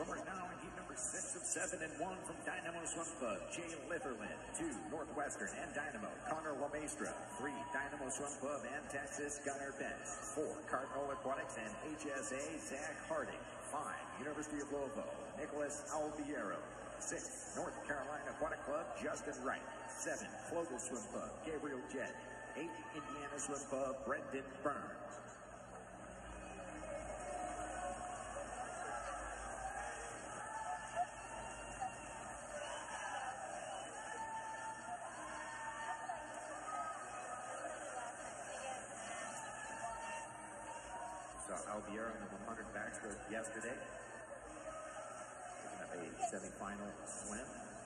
Swimmers now in heat number 6 of 7 and 1 from Dynamo Swim Club, Jay Litherland. 2, Northwestern and Dynamo, Connor LeMaistre. 3, Dynamo Swim Club and Texas, Gunnar Benz. 4, Cardinal Aquatics and HSA, Zach Harting. 5, University of Louisville, Nicholas Albiero. 6, North Carolina Aquatic Club, Justin Wright. 7, Clovis Swim Club, Gabriel Jett. 8, Indiana Swim Club, Brendan Burns. Saw Albiero in the 100 backstroke yesterday. Picking up a semifinal swim.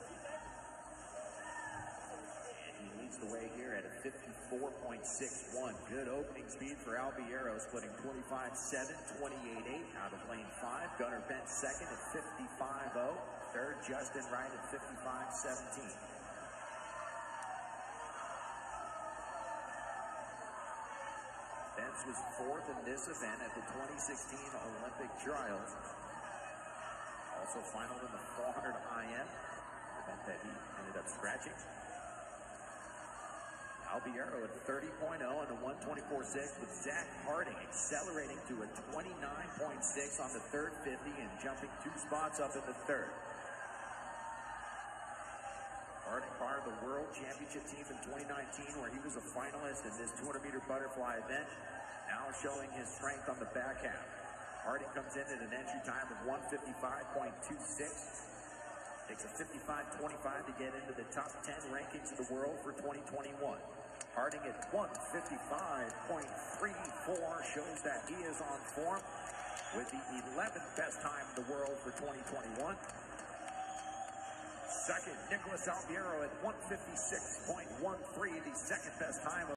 And he leads the way here at a 54.61. Good opening speed for Albiero, splitting 25.7, 28.8 out of lane 5. Gunnar Benz second at 55.0. Third, Justin Wright at 55.17. Benz was 4th in this event at the 2016 Olympic Trials. Also finaled in the 400 IM, event that he ended up scratching. Albiero at 30.0 and a 124.6, with Zach Harting accelerating to a 29.6 on the third 50 and jumping 2 spots up in the third. Harting part of the World Championship team in 2019, where he was a finalist in this 200-meter butterfly event, now showing his strength on the back half. Harting comes in at an entry time of 155.26. Takes a 55.25 to get into the top 10 rankings of the world for 2021. Harting at 155.34 shows that he is on form with the 11th best time in the world for 2021. Second, Nicholas Albiero at 156.13, the second best time